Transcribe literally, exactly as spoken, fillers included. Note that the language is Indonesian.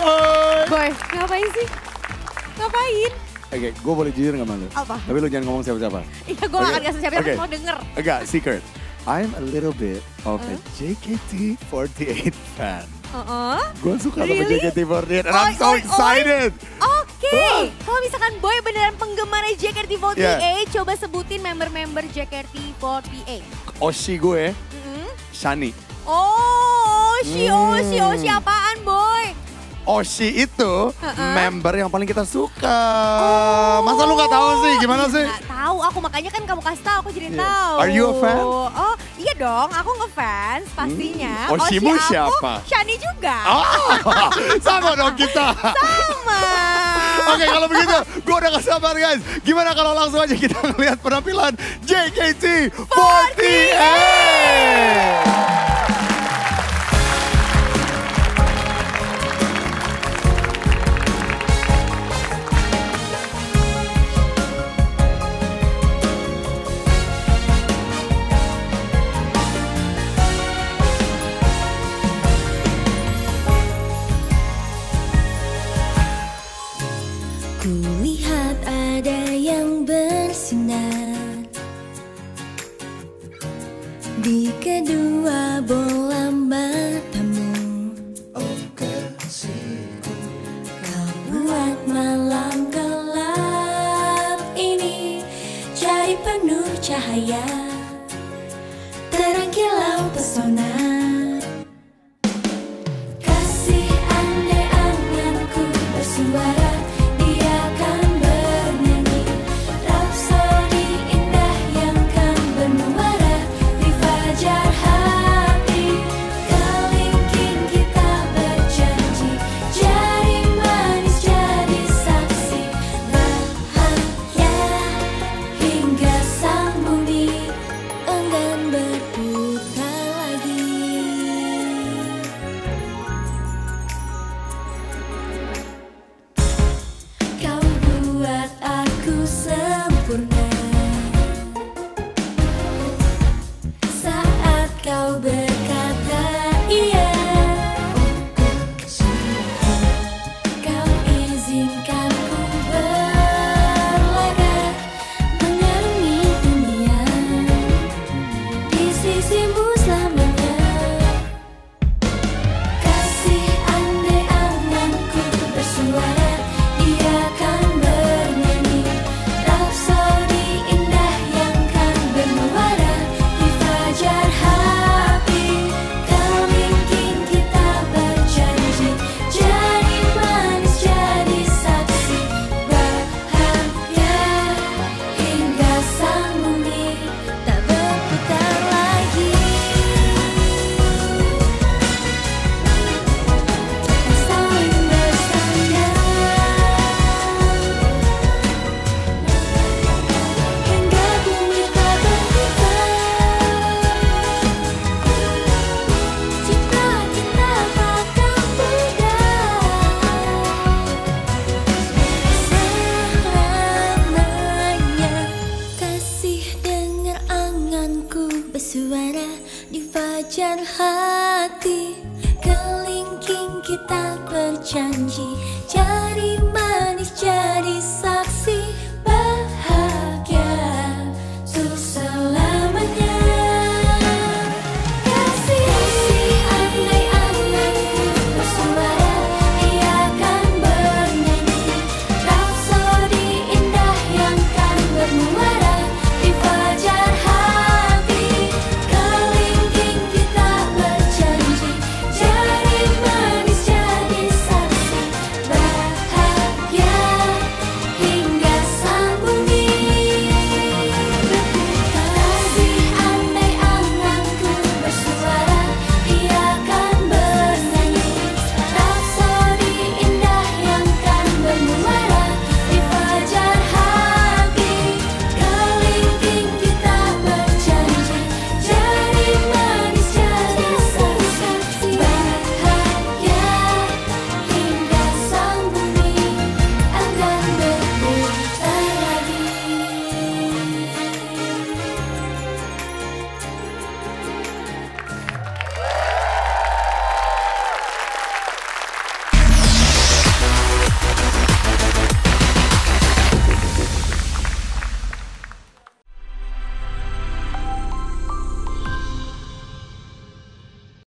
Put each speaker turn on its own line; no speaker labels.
Boy.
Boy, ngapain sih? Ngapain?
Oke, gue boleh jujur gak malu?
Apa?
Tapi lu jangan ngomong siapa-siapa.
Iya, gue gak akan kasih siapa-siapa,
Okay.
mau denger.
Enggak, secret. I'm a little bit of a
Huh?
J K T forty-eight fan.
Uh-uh.
Gue suka sama
Really?
J K T forty-eight and
Oi,
I'm so
oi, oi.
excited.
Oke,
Huh?
kalau misalkan Boy beneran penggemar J K T forty-eight,
Yeah.
coba sebutin member-member J K T forty-eight.
Oshi gue,
Mm-hmm.
Shani.
Oh, Oshi,
Hmm.
Oshi, Oshi apaan Boy?
Oshi itu
Uh-uh.
member yang paling kita suka. Masa lu gak tahu sih? Gimana sih?
Gak tahu, aku makanya kan kamu kasih tahu, aku jadi
Yeah.
tahu.
Are you a fan?
Oh, iya dong, aku ngefans pastinya.
Hmm. Oshimu
Oshi
siapa?
aku, Shani juga.
Ah, sama dong kita.
Sama.
Oke, kalau begitu gue udah gak sabar guys. Gimana kalau langsung aja kita ngeliat penampilan J K T forty-eight.
Kulihat ada yang bersinar di kedua bola matamu. Oh kasihku, kau buat malam gelap ini jadi penuh cahaya, terang kilau pesona. Kasih andai anganku bersuara, kau berkata iya, kau izinkan ku berlaga mengarungi dunia di sisimu selamanya. Kasih andai anganku bersuara, dia kan bernyanyi rapsodi indah yang kan bermuara di fajar hari. Bersuara di fajar hari.